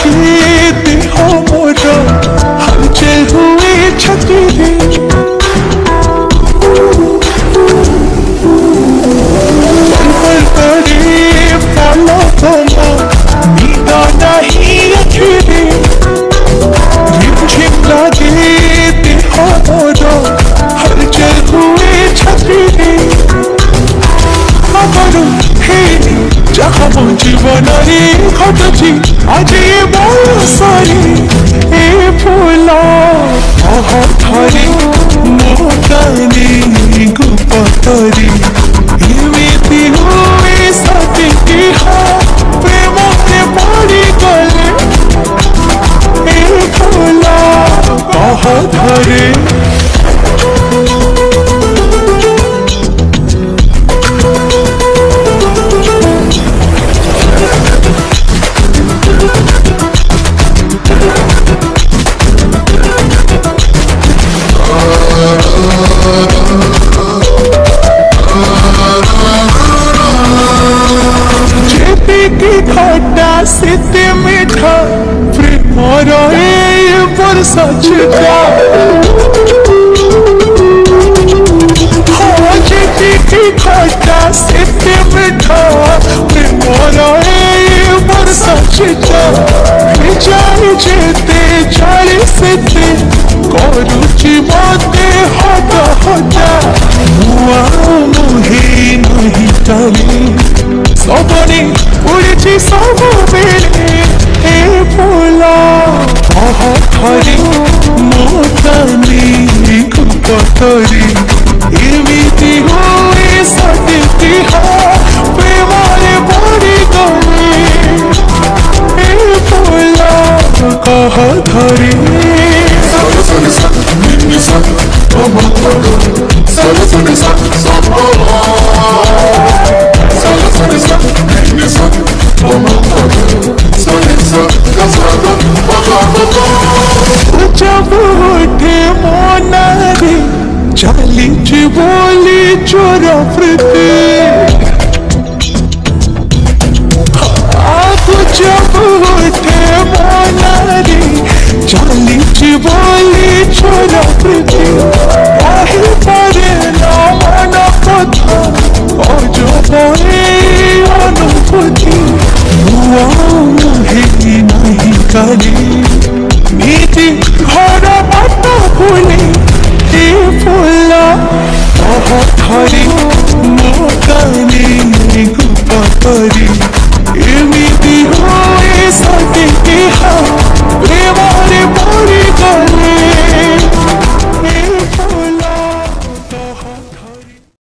देह मोर हलचल हुए छाती रे पल करे पालो पालो नींद नहीं अखिरे रिमझिम लागे देह मोर हलचल हुए छाती रे आमारो हेनी जहाँ मो जीवन रे घटुची आज ये बरसारे ए फूल थरे मो काने गुपतरे एमिति हुए सती प्रेम के पड़ी गले ए फूल धरे खट्टा सीते मीठा प्रेम रहे बरसा छिटा खट्टा सीते मीठा प्रेम रहे बरसा छिटा जाए जेते जाए सीते करुची मते हटा हटा मुआ मुहे नहीं चले सबने उड़ची सब बेले ए फूला थरे मो काने गुपतरे एमिति हुए सती प्रेमारे पड़ी गले ए फूला धरे